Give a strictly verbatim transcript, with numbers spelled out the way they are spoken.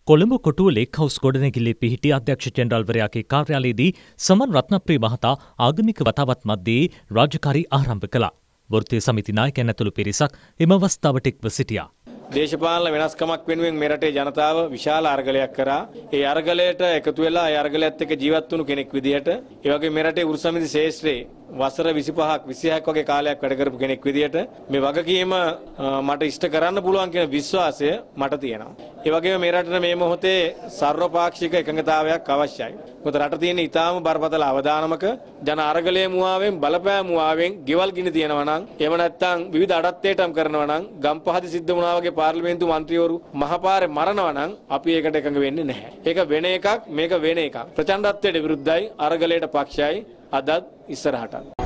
කොළඹ කොටුව lake house ගොඩනැගිල්ලේ පිහිටි අධ්‍යක්ෂ ජෙනරාල්වරයාගේ කාර්යාලයේදී සමන් රත්නප්‍රිය මහතා ආගමික වතාවත් මැද්දේ රාජකාරී ආරම්භ කළා. වෘත්තීය සමිති නායකයන් ඇතුළු පිරිසක් එම අවස්ථාවට එක්ව සිටියා. දේශපාලන වෙනස්කමක් වෙනුවෙන් මේ රටේ ජනතාව විශාල අරගලයක් කරා. ඒ අරගලයට එකතු වෙලා ඒ අරගලයත් එක්ක ජීවත් වුණු කෙනෙක් විදිහට ඒ වගේ මේ රටේ වෘත්ති සමිති ශේෂ්ත්‍රයේ වසර විසිපහක් විසිහයක් වගේ කාලයක් වැඩ කරපු කෙනෙක් විදිහට මේ වගකීම මට ඉෂ්ට කරන්න පුළුවන් කියන විශ්වාසය මට තියෙනවා. ඒ වගේම මේ රටේ මේ මොහොතේ සර්වපාක්ෂික එකඟතාවයක් අවශ්‍යයි. මොකද රට තියෙන ඊටාම බරපතල අවදානමක ජන අරගලයේ මුවාවෙන් බලපෑ මුවාවෙන් ගෙවල් ගිනි තියෙනවා නම් එහෙම නැත්නම් විවිධ අඩත්තේටම් කරනවා නම් ගම්පහදි සිද්ධ වුණා වගේ පාර්ලිමේන්තු මන්ත්‍රීවරු මහපාරේ මරනවා නම් අපි ඒකට එකඟ වෙන්නේ නැහැ. ඒක වෙන එකක් මේක වෙන එකක්. ප්‍රචණ්ඩත්වයට විරුද්ධයි අරගලයට පක්ෂයි අදත් ඉස්සරහට